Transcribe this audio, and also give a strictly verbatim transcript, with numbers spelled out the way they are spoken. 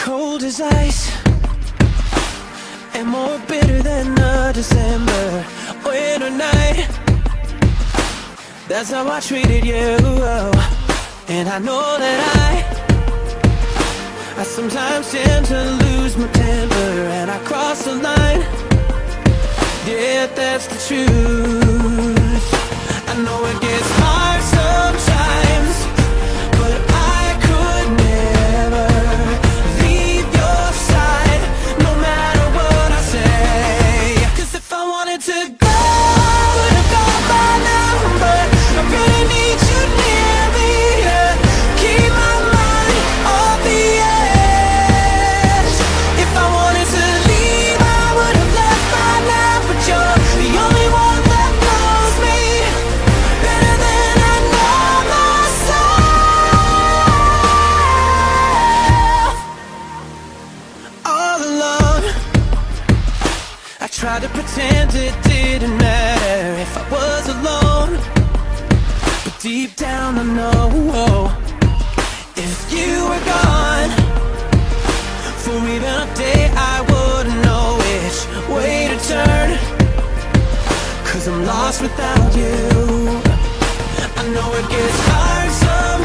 Cold as ice and more bitter than a December winter night. That's how I treated you. And I know that I I sometimes tend to lose my temper, and I cross the line. Yeah, that's the truth. I know it gets hard sometimes, but I could never leave your side, no matter what I say. 'Cause if I wanted to go, I would have gone by now, but I really need you near me to keep my mind off the edge. If I wanted to leave, I would have left by now, but you're the only one that knows me better than I know myself. All alone, I tried to pretend it didn't matter if I was alone, but deep down I know if you were gone for even a day, I wouldn't know which way to turn. 'Cause I'm lost without you. I know it gets hard sometimes,